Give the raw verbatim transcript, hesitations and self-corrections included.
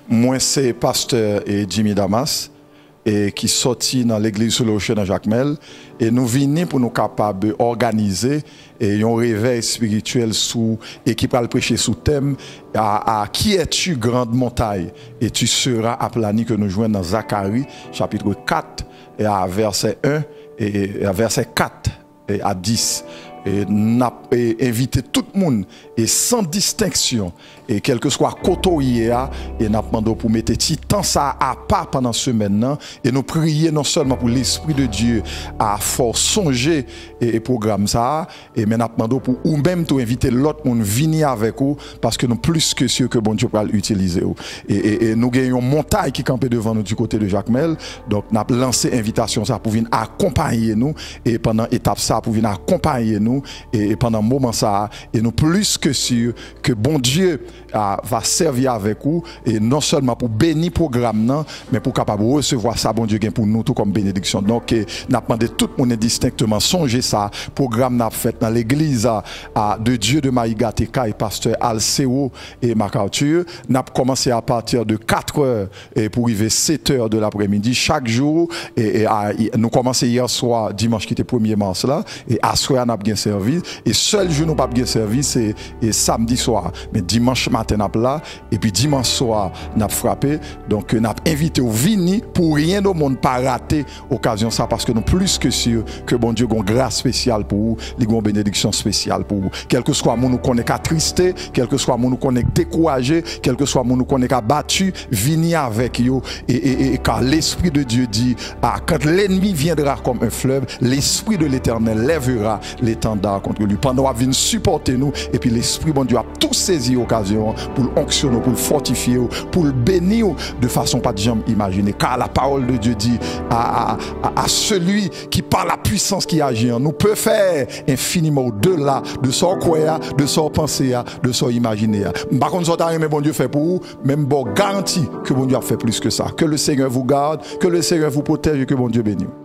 Moi, c'est pasteur et Jimmy Damas et qui sorti dans l'église sur l'Ocean dans Jacmel et nous venons pour nous capables d'organiser et un réveil spirituel sous et qui parle prêcher sous thème à, à qui es-tu grande montagne et tu seras aplani que nous jouons dans Zacharie chapitre quatre et à verset un et à verset quatre et à dix. Et n'a invité tout le monde et sans distinction et quel que soit côté et n'a demandé pour mettre temps ça à part pendant ce maintenant et nous prier non seulement pour l'esprit de Dieu à fort songer et programme ça et mais n'a demandé pour ou même tout inviter l'autre monde venir avec vous parce que nous plus que sûr que bon Dieu va l'utiliser et, et, et nous gagnons montagne qui campait devant nous du côté de Jacmel donc n'a lancé invitation ça pour venir accompagner nous et pendant étape ça pour venir accompagner nous et pendant un moment ça et nous plus que sûr que bon Dieu uh, va servir avec vous et non seulement pour bénir programme non mais pour capable recevoir ça bon Dieu gain pour nous tout comme bénédiction donc n'a demandé tout le monde distinctement songer ça programme n'a fait dans l'église uh, de Dieu de Maïgateka et pasteur Alceo et MacArthur n'a commencé à partir de quatre heures et pour arriver sept heures de l'après-midi chaque jour et, et, et nous commençons hier soir dimanche qui était premier mars là et à soir n'a bien service et seul jour nous pas bien service c'est et samedi soir mais dimanche matin n'a là et puis dimanche soir n'a frappé donc n'a invité au vini pour rien au monde pas rater occasion ça parce que nous plus que sûr que bon Dieu a une grâce spéciale pour vous il a une bénédiction spéciale pour vous quel que soit mon nous connaît qu'à tristé quel que soit mon nous connaît découragé quel que soit mon nous connaît qu'à battu vini avec yo et, et, et car l'esprit de Dieu dit ah, quand l'ennemi viendra comme un fleuve l'esprit de l'Éternel lèvera l'étendard contre lui pendant qu'il vient supporter nous et puis l'esprit bon Dieu a tout saisi occasion pour l'onctionner pour le fortifier pour le bénir de façon pas de jamais imaginer car la parole de Dieu dit à, à, à, à celui qui par la puissance qui agit en nous peut faire infiniment au-delà de son croire de son penser de son imaginer par contre ça mais bon Dieu fait pour vous même bon garantie que bon Dieu a fait plus que ça que le Seigneur vous garde que le Seigneur vous protège et que bon Dieu bénisse.